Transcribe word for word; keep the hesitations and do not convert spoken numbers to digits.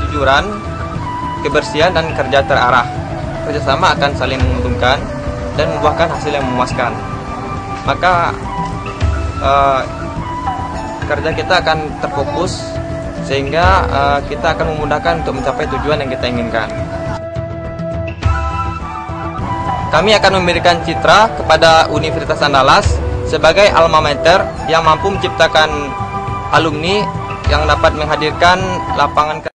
kejujuran, kebersihan, dan kerja terarah. Kerjasama akan saling menguntungkan dan membuahkan hasil yang memuaskan. Maka uh, kerja kita akan terfokus sehingga uh, kita akan memudahkan untuk mencapai tujuan yang kita inginkan. Kami akan memberikan citra kepada Universitas Andalas sebagai alma mater yang mampu menciptakan alumni yang dapat menghadirkan lapangan kerja.